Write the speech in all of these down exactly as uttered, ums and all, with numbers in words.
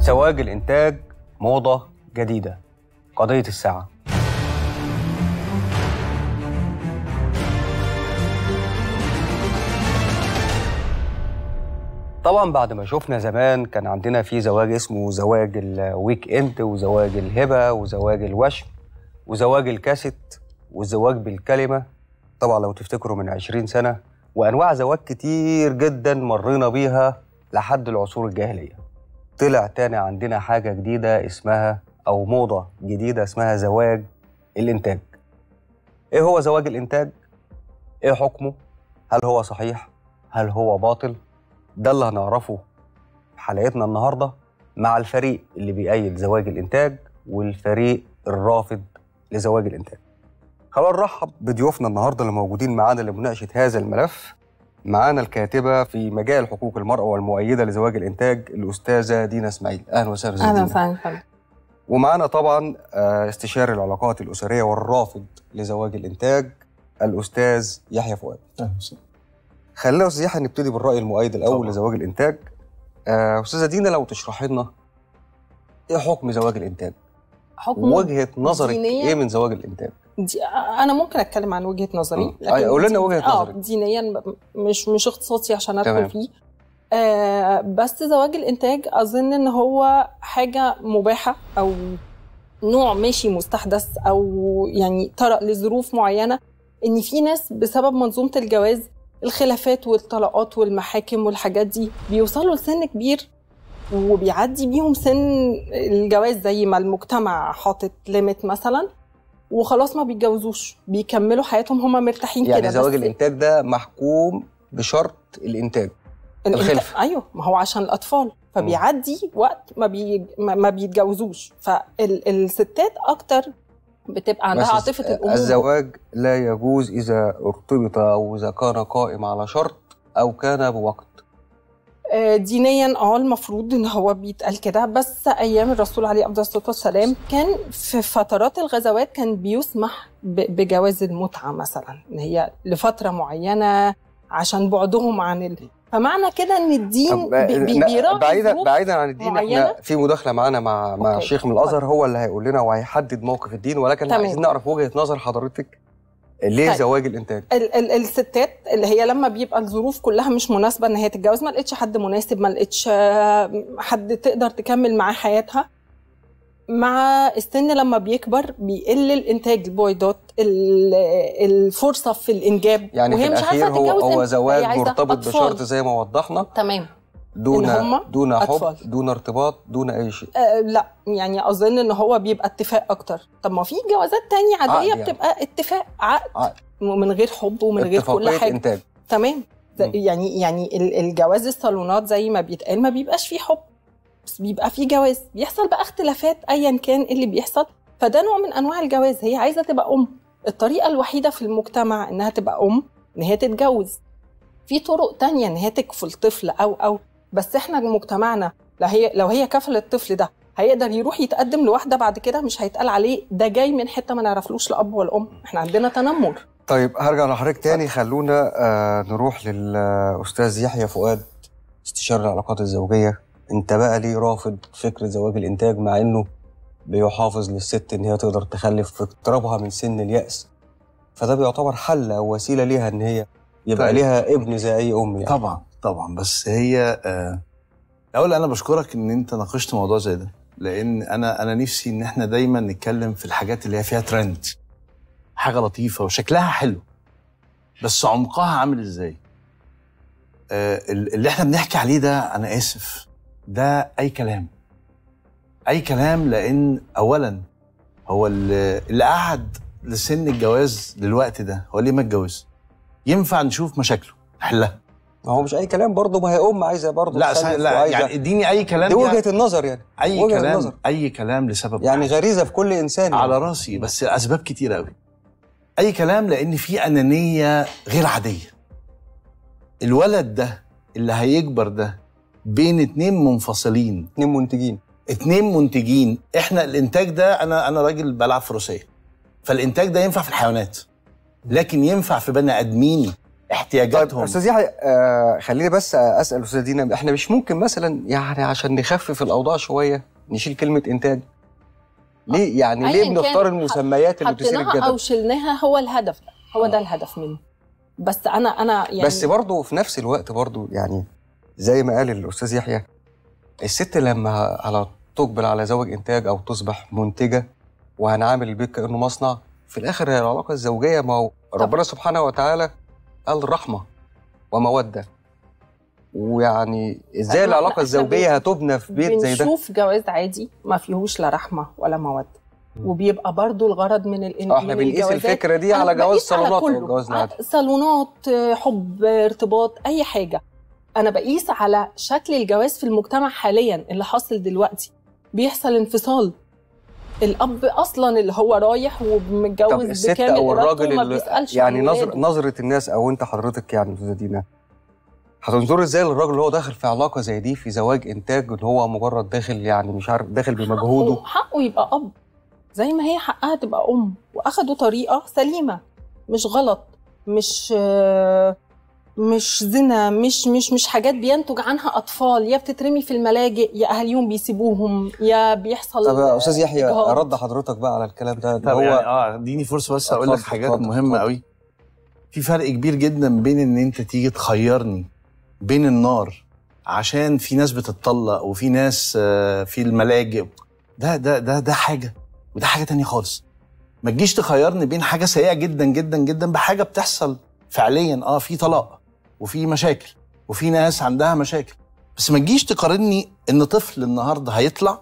زواج الإنتاج موضة جديدة، قضية الساعة. طبعا بعد ما شفنا زمان كان عندنا في زواج اسمه زواج الويك اند وزواج الهبة وزواج الوشم وزواج الكاسيت والزواج بالكلمة، طبعا لو تفتكروا من عشرين سنة، وأنواع زواج كتير جدا مرينا بيها لحد العصور الجاهلية. طلع تاني عندنا حاجة جديدة اسمها أو موضة جديدة اسمها زواج الإنتاج. إيه هو زواج الإنتاج؟ إيه حكمه؟ هل هو صحيح؟ هل هو باطل؟ ده اللي هنعرفه في حلقتنا النهاردة مع الفريق اللي بيأيد زواج الإنتاج والفريق الرافض لزواج الإنتاج. خلونا نرحب بضيوفنا النهاردة اللي موجودين معانا لمناقشة هذا الملف. معانا الكاتبة في مجال حقوق المرأة والمؤيدة لزواج الإنتاج الأستاذة دينا إسماعيل. أهلا وسهلا دينا. أهلا وسهلا. ومعانا طبعا استشاري العلاقات الأسرية والرافض لزواج الإنتاج الأستاذ يحيى فؤاد. أهلا وسهلا. خلينا أستاذ يحيى نبتدي بالرأي المؤيد الأول طبعا طبعا. لزواج الإنتاج. أستاذة دينا لو تشرحي لنا إيه حكم زواج الإنتاج؟ حكم وجهة نظرك دينية؟ إيه من زواج الإنتاج؟ دي انا ممكن اتكلم عن وجهه نظري، لكن قول لنا وجهه اه نظرك. دينيا مش مش اختصاصي عشان ادخل تمام. فيه. آه بس زواج الانتاج اظن ان هو حاجه مباحه او نوع ماشي مستحدث او يعني طرق لظروف معينه، ان في ناس بسبب منظومه الجواز الخلافات والطلاقات والمحاكم والحاجات دي بيوصلوا لسن كبير وبيعدي بيهم سن الجواز زي ما المجتمع حاطط ليميت مثلا، وخلاص ما بيتجوزوش، بيكملوا حياتهم هما مرتاحين كده. يعني زواج الإنتاج ده محكوم بشرط الإنتاج الخلفة. ايوه، ما هو عشان الأطفال، فبيعدي وقت ما بي ما بيتجوزوش، فالستات أكتر بتبقى عندها عاطفة الأمومة. الزواج لا يجوز إذا ارتبط أو إذا كان قائم على شرط أو كان بوقت. دينيا اه المفروض ان هو بيتقال كده، بس ايام الرسول عليه افضل الصلاه والسلام كان في فترات الغزوات كان بيسمح بجواز المتعه مثلا، ان هي لفتره معينه عشان بعدهم عن ال... فمعنى كده ان الدين بي بيراعي بعيدا بعيدا عن الدين معينة. احنا في مداخله معانا مع مع الشيخ من الازهر، هو اللي هيقول لنا وهيحدد موقف الدين، ولكن عايزين نعرف وجهه نظر حضرتك ليه طيب. زواج الانتاج ال ال الستات اللي هي لما بيبقى الظروف كلها مش مناسبه ان هي تتجوز، ما لقيتش حد مناسب، ما لقيتش حد تقدر تكمل معاه حياتها، مع السن لما بيكبر بيقل الانتاج، البويضات، الفرصه في الانجاب، يعني وهي في مش عارفه هو تتجوز. هو زواج مرتبط بشرط زي ما وضحنا. تمام. دون دون حب أطفال. دون ارتباط دون اي شيء. آه لا يعني اظن ان هو بيبقى اتفاق اكتر. طب ما في جوازات تانية عاديه يعني. بتبقى اتفاق عقد, عقد من غير حب ومن غير كل حاجه. انتاج. تمام. يعني يعني الجواز الصالونات زي ما بيتقال ما بيبقاش فيه حب، بس بيبقى فيه جواز، بيحصل بقى اختلافات ايا كان اللي بيحصل، فده نوع من انواع الجواز. هي عايزه تبقى ام، الطريقه الوحيده في المجتمع انها تبقى ام ان هي تتجوز. في طرق تانية ان هي تكفل طفل او او بس احنا مجتمعنا لو هي لو هي كفل الطفل ده هيقدر يروح يتقدم لواحده بعد كده، مش هيتقال عليه ده جاي من حته ما نعرفلوش الاب والام، احنا عندنا تنمر. طيب هرجع لحضرتك تاني. خلونا آه نروح للاستاذ يحيى فؤاد استشاري العلاقات الزوجيه. انت بقى ليه رافض فكره زواج الانتاج مع انه بيحافظ للست ان هي تقدر تخلف في اقترابها من سن اليأس، فده بيعتبر حل او وسيله ليها ان هي يبقى طيب. ليها ابن زي اي ام يعني. طبعا طبعا. بس هي آه الاول انا بشكرك ان انت ناقشت موضوع زي ده، لان انا انا نفسي ان احنا دايما نتكلم في الحاجات اللي هي فيها ترند، حاجه لطيفه وشكلها حلو بس عمقها عامل ازاي. آه اللي احنا بنحكي عليه ده انا اسف ده اي كلام اي كلام، لان اولا هو اللي, اللي قعد لسن الجواز دلوقتي ده هو ليه ما اتجوز؟ ينفع نشوف مشاكله نحلها. ما هو مش اي كلام برضه، ما هي ام عايزه برضه لا لا يعني اديني اي كلام، دي وجهه النظر يعني اي وجهة كلام النظر. اي كلام لسبب يعني غريزه في كل انسان يعني. على راسي، بس اسباب كتيره قوي. اي كلام لان في انانيه غير عاديه. الولد ده اللي هيكبر ده بين اتنين منفصلين، اتنين منتجين اتنين منتجين. احنا الانتاج ده انا انا راجل بلعب فروسيه، فالانتاج ده ينفع في الحيوانات لكن ينفع في بني ادمين احتياجاتهم. طيب استاذ يحيى، آه خليني بس اسال استاذه دينا، احنا مش ممكن مثلا يعني عشان نخفف الاوضاع شويه نشيل كلمه انتاج؟ ليه يعني ليه بنختار المسميات اللي تثير الجدل او شلناها؟ هو الهدف ده، هو ده الهدف منه. بس انا انا يعني بس برضه في نفس الوقت برضه يعني زي ما قال الاستاذ يحيى، الست لما على تقبل على زواج انتاج او تصبح منتجه وهنعامل البيت كانه مصنع، في الاخر هي العلاقه الزوجيه، ما هو ربنا سبحانه وتعالى قال رحمه وموده، ويعني ازاي العلاقه الزوجيه هتبنى في بيت زي ده؟ بنشوف جواز عادي ما فيهوش لا رحمه ولا موده، وبيبقى برضو الغرض من ال اه احنا بنقيس الفكره دي على جواز صالونات او جواز عادي، صالونات، حب، ارتباط، اي حاجه. انا بقيس على شكل الجواز في المجتمع حاليا اللي حاصل دلوقتي. بيحصل انفصال، الاب اصلا اللي هو رايح ومتجوز بكامل او الراجل وما اللي بيسالش يعني نظر نظره الناس، او انت حضرتك يعني استاذه دينا هتنظر ازاي للراجل اللي هو داخل في علاقه زي دي في زواج انتاج، اللي هو مجرد داخل يعني مش عارف داخل بمجهوده؟ حقه, حقه يبقى اب زي ما هي حقها تبقى ام، واخدوا طريقه سليمه مش غلط، مش مش زنا، مش مش مش حاجات بينتج عنها اطفال يا بتترمي في الملاجئ يا اهاليهم بيسيبوهم يا بيحصل. طب يا استاذ يحيى ارد حضرتك بقى على الكلام ده. طب هو يعني اه اديني فرصه بس اقول لك حاجات فضل مهمه فضل. قوي. في فرق كبير جدا بين ان انت تيجي تخيرني بين النار عشان في ناس بتتطلق وفي ناس في الملاجئ، ده ده ده ده حاجه وده حاجه تانية خالص. ما تجيش تخيرني بين حاجه سيئه جدا جدا جدا بحاجه بتحصل فعليا. اه في طلاق وفي مشاكل وفي ناس عندها مشاكل، بس ما تجيش تقارني ان طفل النهارده هيطلع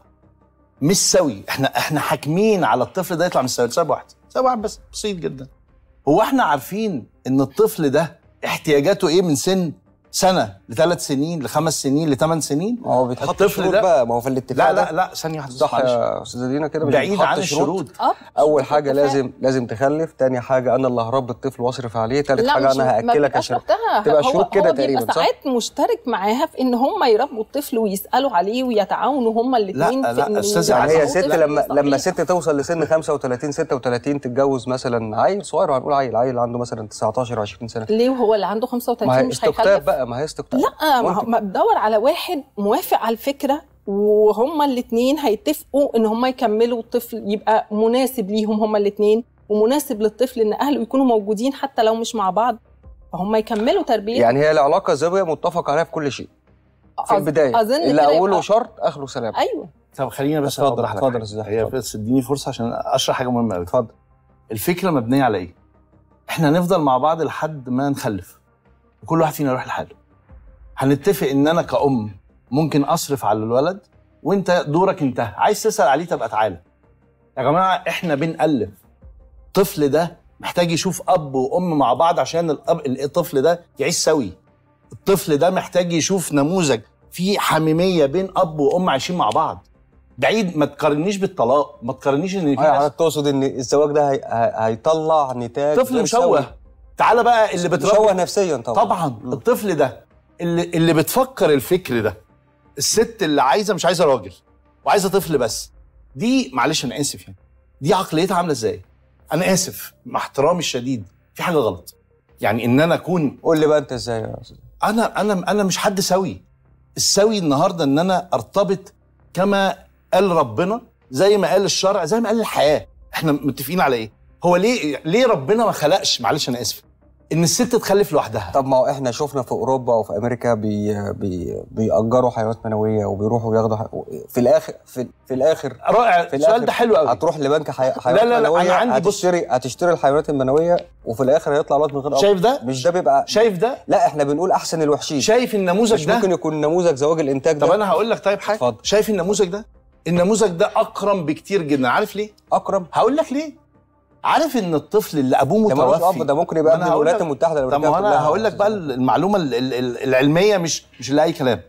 مش سوي. احنا احنا حاكمين على الطفل ده يطلع مش سوي لسبب واحد، سبب واحد بس بسيط جدا. هو احنا عارفين ان الطفل ده احتياجاته ايه من سن سنه لثلاث سنين لخمس سنين لثمان سنين؟ ما هو بيتحط شروط بقى، ما هو في الاتفاق. لا لا لا ثانيه واحده صح يا استاذه دينا كده، بعيد عن الشروط. اول حاجه لازم لازم تخلف، تاني حاجه انا اللي هربي الطفل واصرف عليه، تالت حاجه انا هاكلك عشان تبقى شروط كده تقريبا. صح ساعات مشترك معاها في ان هم يربوا الطفل ويسالوا عليه ويتعاونوا هم الاثنين في ان يعني هي ست لما لما ست توصل لسن خمسة وثلاثين ستة وثلاثين تتجوز مثلا عيل صغير، هنقول عيل عيل عنده مثلا تسعتاشر عشرين سنه، ليه وهو اللي عنده خمسة وثلاثين مش هيخلف بقى؟ ما هي استقطاب. لا ما بدور على واحد موافق على الفكره وهما الاثنين هيتفقوا ان هما يكملوا الطفل يبقى مناسب ليهم هما الاثنين ومناسب للطفل ان اهله يكونوا موجودين حتى لو مش مع بعض، فهم يكملوا تربيه. يعني هي العلاقه الزوجيه متفق عليها في كل شيء في البدايه، اللي اوله شرط اخره سلام. ايوه طب خلينا بس اتفضل اتفضل يا استاذ هي بس اديني فرصه عشان اشرح حاجه مهمه قوي. اتفضل. الفكره مبنيه على ايه؟ احنا هنفضل مع بعض لحد ما نخلف وكل واحد فينا يروح لحاله. هنتفق ان انا كأم ممكن اصرف على الولد وانت دورك انتهى، عايز تسأل عليه تبقى تعالى. يا جماعه احنا بنألف. الطفل ده محتاج يشوف اب وام مع بعض عشان الاب الطفل ده يعيش سوي. الطفل ده محتاج يشوف نموذج في حميميه بين اب وام عايشين مع بعض. بعيد ما تقارنيش بالطلاق، ما تقارنيش ان في ناس تقصد ان الزواج ده هي... هيطلع نتاج طفل مشوه. تعالى بقى اللي بتربي مشوه نفسيا طبعا. طبعا م. الطفل ده اللي اللي بتفكر الفكر ده، الست اللي عايزه مش عايزه راجل وعايزه طفل بس، دي معلش انا اسف يعني دي عقليتها عامله ازاي؟ انا اسف مع احترامي الشديد في حاجه غلط. يعني ان انا اكون قول لي بقى انت ازاي يا استاذ؟ انا انا انا مش حد سوي. السوي النهارده ان انا ارتبط كما قال ربنا، زي ما قال الشرع، زي ما قال الحياه. احنا متفقين على ايه؟ هو ليه ليه ربنا ما خلقش، معلش انا اسف، ان الست تخلف لوحدها؟ طب ما هو احنا شفنا في اوروبا وفي امريكا بي بي بيأجروا حيوانات منويه وبيروحوا ياخدوا حي... في الاخر في, في الاخر رائع. في السؤال ده حلو قوي. هتروح لبنك حي... حيوانات لا لا لا منويه، انا عندي هتشتري هتشتري الحيوانات المنويه وفي الاخر هيطلع لك من غير. شايف ده؟ مش ده بيبقى شايف ده؟ لا احنا بنقول احسن الوحشين. شايف النموذج مش ده؟ ممكن يكون نموذج زواج الانتاج ده؟ طب انا هقول لك طيب حاجه. اتفضل. شايف النموذج ده؟ النموذج ده اكرم بكتير جدا. عارف ليه؟ اكرم؟ هقول لك ليه. عارف ان الطفل اللي ابوه متوفي ده ممكن يبقى ابن الولايات المتحده الامريكيه. طب انا هقول لك بقى المعلومه العلميه مش مش اللي اي كلام.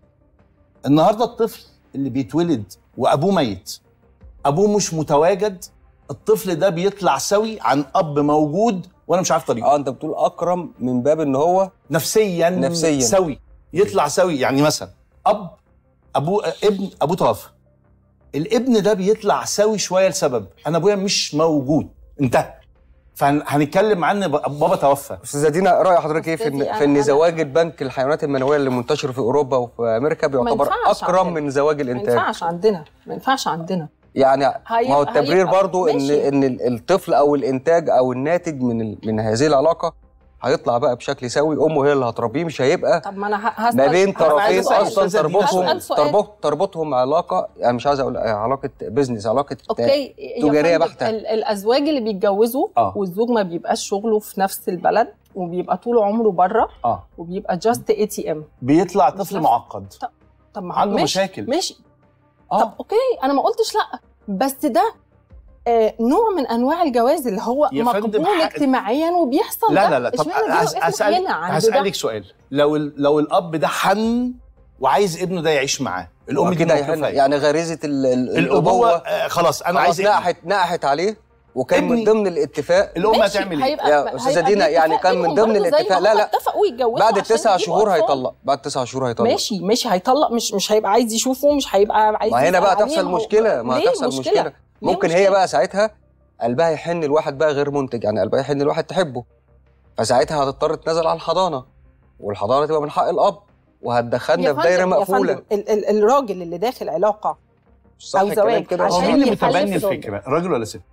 النهارده الطفل اللي بيتولد وابوه ميت، ابوه مش متواجد، الطفل ده بيطلع سوي عن اب موجود وانا مش عارف طريقه. اه انت بتقول اكرم من باب ان هو نفسيا نفسيا سوي، يطلع سوي. يعني مثلا اب ابوه ابن ابوه توفى، الابن ده بيطلع سوي شويه لسبب انا ابويا مش موجود، انتهى. فهنتكلم عن بابا توفى. استاذه دينا، راي حضرتك ايه في ان في ان زواج البنك الحيوانات المنويه اللي منتشر في اوروبا وفي امريكا بيعتبر اكرم من زواج الانتاج؟ ما ينفعش عندنا، ما ينفعش عندنا. يعني ما هو التبرير برضو ان ان الطفل او الانتاج او الناتج من من هذه العلاقه هيطلع بقى بشكل سوي، امه هي اللي هتربيه، مش هيبقى طب ما انا هسأل ما بين طرفين اصلا تربطهم تربط تربطهم علاقه، يعني مش عايز اقول علاقه بزنس، علاقه أوكي. تجاريه بحته. الازواج اللي بيتجوزوا آه. والزوج ما بيبقاش شغله في نفس البلد وبيبقى طول عمره بره اه وبيبقى جاست اي تي ام، بيطلع طفل معقد. طب ما عنده ماشي مشاكل. ماشي آه. طب اوكي، انا ما قلتش لا، بس ده آه نوع من انواع الجواز اللي هو مقبول اجتماعيا وبيحصل. لا لا لا طب اسالك اسالك سؤال، لو لو الاب ده حن وعايز ابنه ده يعيش معاه، الام دي موقفها يعني غريزه الابوه آه خلاص انا عايز نقحت نقحت عليه، وكان من ضمن الاتفاق الام هتعمل ايه يا استاذه دينا؟ يعني كان من ضمن الاتفاق لا لا اتفقوا يتجوزوا بعد تسع شهور هيطلق، بعد تسع شهور هيطلق. ماشي ماشي هيطلق، مش مش هيبقى عايز يشوفه، مش هيبقى عايز. ما هنا بقى تحصل مشكله، ما هتحصل مشكله, مشكلة. ممكن مشكلة؟ هي بقى ساعتها قلبها يحن لواحد بقى غير منتج، يعني قلبها يحن لواحد تحبه، فساعتها هتضطر تنزل على الحضانه، والحضانه تبقى من حق الاب، وهتدخلنا في دايره مقفوله. ال ال الراجل اللي داخل علاقه او زواج كده، هو مين اللي متبني الفكره، راجل ولا ست؟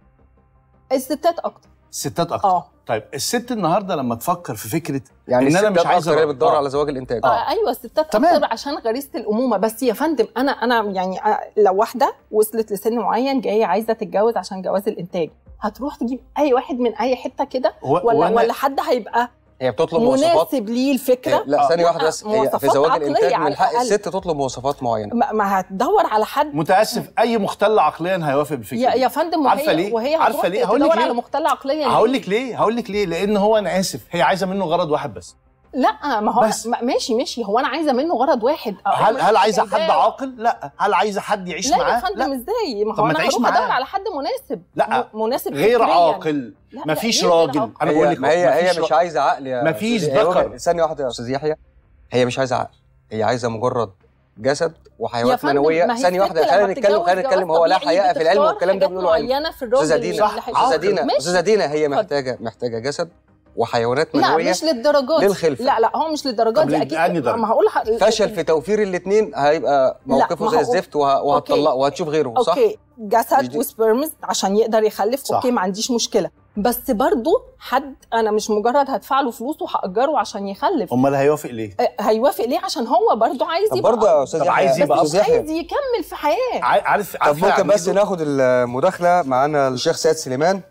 الستات اكتر. الستات اكتر. اه طيب الست النهارده لما تفكر في فكره يعني ان انا مش عايزه هي بتدور آه. على زواج الانتاج. اه, آه. ايوه الستات اكتر عشان غريزه الامومه. بس يا فندم انا انا يعني لو واحده وصلت لسن معين جايه عايزه تتجوز عشان جواز الانتاج، هتروح تجيب اي واحد من اي حته كده ولا ولا حد هيبقى هي بتطلب مواصفات مناسب ليه الفكره؟ لا ثانيه واحده بس، هي في زواج الانتاج من حق الست تطلب مواصفات معينه. ما, ما هتدور على حد. متاسف اي مختل عقليا هيوافق بالفكره يا, يا فندم، عارفه ليه؟ وهي عارفه ليه؟ هقول لك على مختل عقليا. هقول لك ليه؟ هقول لك ليه؟ لان هو انا اسف هي عايزه منه غرض واحد بس. لا ما هو ماشي ماشي، هو انا عايزه منه غرض واحد. هل هل عايزه حد عاقل؟ لا. هل عايزه حد يعيش معاه؟ لا يا فندم ازاي؟ ما هو انا هروح ادور على حد مناسب. لا مناسب غير عاقل. مفيش راجل. انا بقول لك هي هي مش عايزه عقل يا مفيش ذكر. ثانيه واحده يا استاذ يحيى، هي مش عايزه عقل، هي عايزه مجرد جسد وحيوانات منويه. ثانيه واحده خلينا نتكلم خلينا نتكلم هو لا حقيقه في العلم والكلام ده بنقوله علم. استاذه دينا استاذه دينا استاذه دينا هي محتاجه محتاجه جسد وحيوانات منويه. لا مش للدرجات للخلفه. لا لا هو مش للدرجات دي اكيد. ما هقول فشل في توفير الاثنين هيبقى موقفه زي الزفت وهتطلق وهتشوف غيره. صح اوكي جسد وسبرمز عشان يقدر يخلف. صح. اوكي ما عنديش مشكله، بس برضو حد انا مش مجرد هدفع له فلوس وهاجره عشان يخلف. امال هيوافق ليه؟ هيوافق ليه؟ عشان هو برضو عايز يبقى برضو يا استاذ عايز يبقى عايز يكمل في حياه. عارف طب ممكن بس ناخد المداخله معانا الشيخ سيد سليمان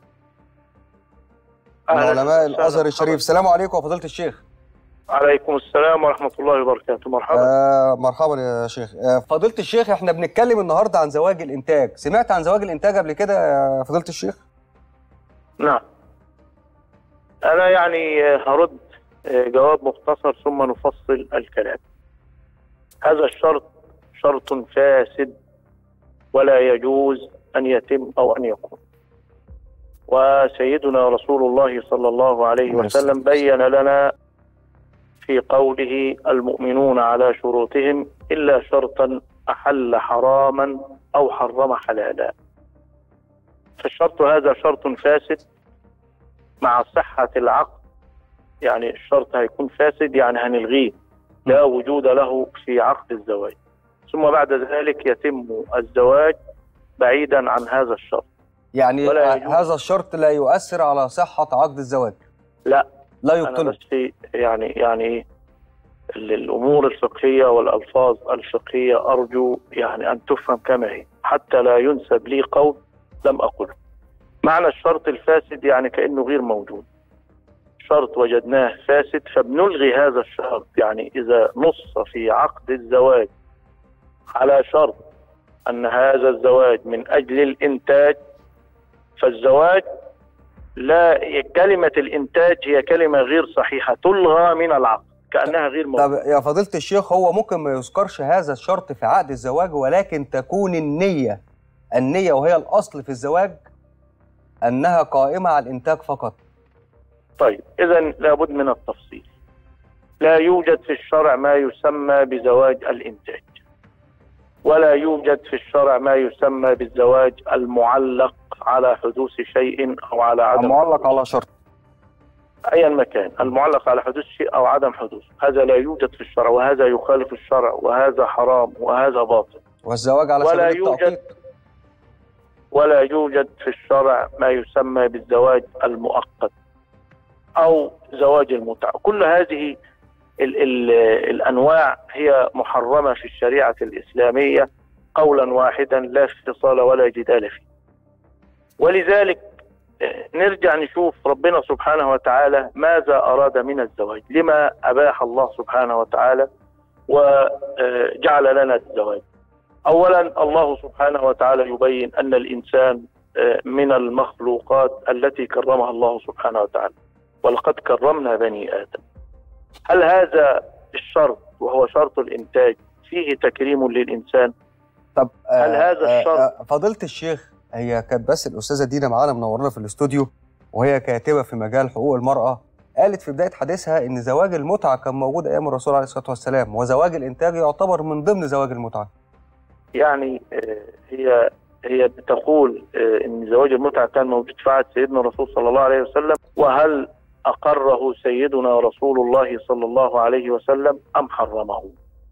من علماء الازهر الشريف. السلام عليكم يا فضيله الشيخ. عليكم السلام ورحمه الله وبركاته. مرحبا. آه مرحبا يا شيخ. آه فضيله الشيخ، احنا بنتكلم النهارده عن زواج الانتاج. سمعت عن زواج الانتاج قبل كده يا فضيله الشيخ؟ نعم. انا يعني هرد جواب مختصر ثم نفصل الكلام. هذا الشرط شرط فاسد ولا يجوز ان يتم او ان يكون. وسيدنا رسول الله صلى الله عليه وسلم بين لنا في قوله المؤمنون على شروطهم إلا شرطا أحل حراما أو حرم حلالا. فالشرط هذا شرط فاسد مع صحة العقد. يعني الشرط هيكون فاسد يعني هنلغيه، لا وجود له في عقد الزواج، ثم بعد ذلك يتم الزواج بعيدا عن هذا الشرط. يعني هذا الشرط لا يؤثر على صحة عقد الزواج؟ لا لا يبطل. أنا بس يعني يعني الأمور الفقهية والألفاظ الفقهية أرجو يعني أن تفهم كما هي حتى لا ينسب لي قول لم أقله. معنى الشرط الفاسد يعني كأنه غير موجود. شرط وجدناه فاسد فبنلغي هذا الشرط. يعني إذا نص في عقد الزواج على شرط أن هذا الزواج من أجل الإنتاج، فالزواج لا، كلمة الإنتاج هي كلمة غير صحيحة تلغى من العقد كأنها غير موجودة. طب يا فضيلة الشيخ، هو ممكن ما يذكرش هذا الشرط في عقد الزواج ولكن تكون النية النية وهي الأصل في الزواج أنها قائمة على الإنتاج فقط. طيب إذا لابد من التفصيل. لا يوجد في الشرع ما يسمى بزواج الإنتاج، ولا يوجد في الشرع ما يسمى بالزواج المعلق المعلق على حدوث شيء أو على عدم معلق على شرط أيا ما كان، المعلق على حدوث شيء أو عدم حدوث، هذا لا يوجد في الشرع، وهذا يخالف الشرع، وهذا حرام، وهذا باطل. والزواج على ولا سبيل يوجد التعقيد. ولا يوجد في الشرع ما يسمى بالزواج المؤقت أو زواج المتعة. كل هذه ال ال الأنواع هي محرمة في الشريعة الإسلامية قولا واحدا لا فصال ولا جدال فيه. ولذلك نرجع نشوف ربنا سبحانه وتعالى ماذا أراد من الزواج، لما أباح الله سبحانه وتعالى وجعل لنا الزواج. أولا الله سبحانه وتعالى يبين أن الإنسان من المخلوقات التي كرمها الله سبحانه وتعالى، ولقد كرمنا بني آدم. هل هذا الشرط وهو شرط الإنتاج فيه تكريم للإنسان؟ طب هل هذا الشرط؟ فضيلة الشيخ، هي كانت بس الأستاذة دينا معانا منورنا في الاستوديو، وهي كاتبة في مجال حقوق المرأة، قالت في بداية حديثها إن زواج المتعة كان موجود أيام الرسول عليه الصلاة والسلام، وزواج الإنتاج يعتبر من ضمن زواج المتعة. يعني هي هي بتقول ان زواج المتعه كان موجود في عهد سيدنا الرسول صلى الله عليه وسلم، وهل اقره سيدنا رسول الله صلى الله عليه وسلم ام حرمه؟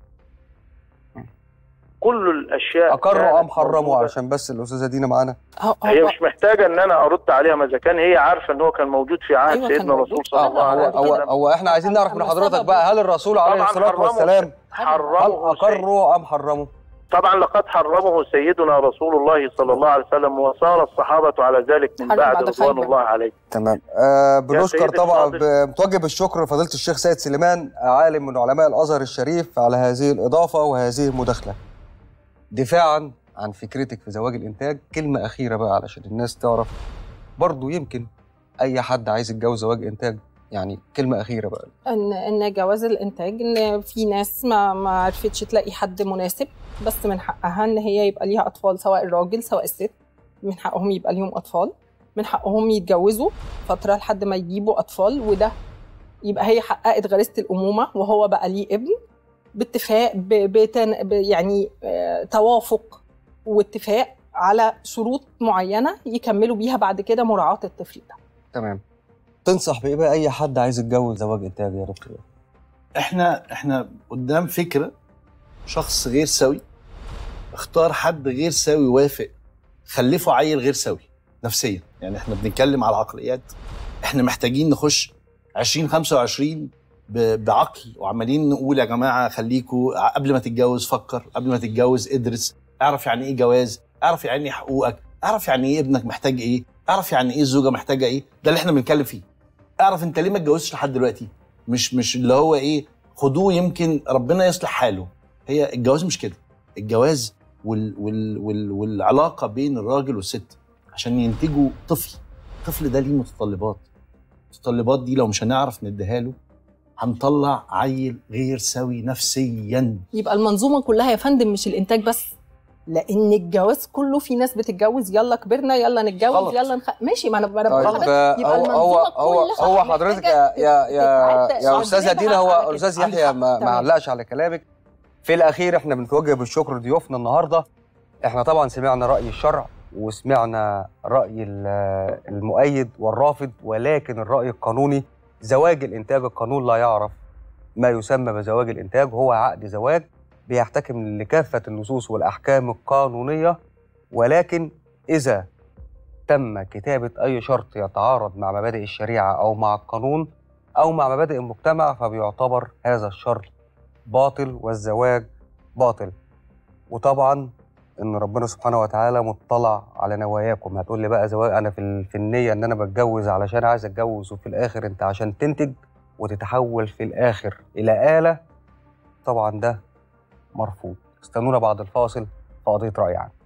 كل الاشياء اقره ام حرمه؟ عشان بس الاستاذه دينا معانا. هي مش محتاجه ان انا ارد عليها، ما اذا كان هي عارفه ان هو كان موجود في عهد أيوة سيدنا الرسول صلى الله عليه وسلم. هو, هو احنا عايزين نعرف من حضرتك بقى، هل الرسول عليه الصلاه والسلام حرمه هل اقره ام حرمه؟ طبعا لقد حرمه سيدنا رسول الله صلى الله عليه وسلم، وصار الصحابة على ذلك من بعد رضوان الله عليه. تمام. آه بنشكر طبعا، بتوجه بالشكر لفضيلة الشيخ سيد سليمان، عالم من علماء الأزهر الشريف، على هذه الإضافة وهذه المداخلة. دفاعا عن فكرتك في زواج الإنتاج، كلمة أخيرة بقى علشان الناس تعرف، برضو يمكن أي حد عايز يتجوز زواج إنتاج، يعني كلمة أخيرة بقى. إن إن جواز الإنتاج، إن في ناس ما ما عرفتش تلاقي حد مناسب، بس من حقها إن هي يبقى ليها أطفال، سواء الراجل سواء الست، من حقهم يبقى ليهم أطفال، من حقهم يتجوزوا فترة لحد ما يجيبوا أطفال، وده يبقى هي حققت غريزة الأمومة وهو بقى ليه ابن باتفاق، بتن يعني توافق واتفاق على شروط معينة يكملوا بيها بعد كده مراعاة الطفل ده. تمام. تنصح بإيه بقى أي حد عايز يتجوز زواج إنتاج يا دكتور؟ احنا احنا قدام فكرة، شخص غير سوي اختار حد غير سوي وافق، خلفه عيل غير سوي نفسيا. يعني احنا بنتكلم على عقليات، احنا محتاجين نخش عشرين خمسة وعشرين بعقل، وعمالين نقول يا جماعة خليكوا قبل ما تتجوز فكر، قبل ما تتجوز ادرس، اعرف يعني ايه جواز، اعرف يعني ايه حقوقك، اعرف يعني ايه ابنك محتاج ايه، اعرف يعني ايه الزوجة محتاجة ايه. ده اللي احنا بنتكلم فيه. اعرف انت ليه ما اتجوزتش لحد دلوقتي، مش مش اللي هو ايه خدوه يمكن ربنا يصلح حاله. هي الجواز مش كده. الجواز وال وال وال والعلاقة بين الراجل والست عشان ينتجوا طفل. الطفل ده ليه متطلبات، المتطلبات دي لو مش هنعرف نديها له هنطلع عيل غير سوي نفسيا. يبقى المنظومة كلها يا فندم، مش الإنتاج بس، لأن الجواز كله في ناس بتتجوز يلا كبرنا يلا نتجوز غلط. يلا نخ... ماشي. ما أنا ما أنا طيب يبقى المنظومة هو كلها هو حضرتك يا يا يا, يا أستاذة دينا، هو الأستاذ يحيى ما, ما علقش على كلامك. في الأخير احنا بنتوجه بالشكر لضيوفنا النهارده. احنا طبعا سمعنا رأي الشرع وسمعنا رأي المؤيد والرافض، ولكن الرأي القانوني زواج الإنتاج، القانون لا يعرف ما يسمى بزواج الإنتاج، هو عقد زواج بيحتكم لكافة النصوص والأحكام القانونية، ولكن إذا تم كتابة أي شرط يتعارض مع مبادئ الشريعة أو مع القانون أو مع مبادئ المجتمع فبيعتبر هذا الشرط باطل والزواج باطل. وطبعا إن ربنا سبحانه وتعالى مطلع على نواياكم. هتقول لي بقى زواج أنا في في النية إن أنا بتجوز علشان عايز أتجوز، وفي الآخر أنت عشان تنتج وتتحول في الآخر إلى آلة، طبعا ده مرفوض. استنونا بعد الفاصل في قضية رأي عام.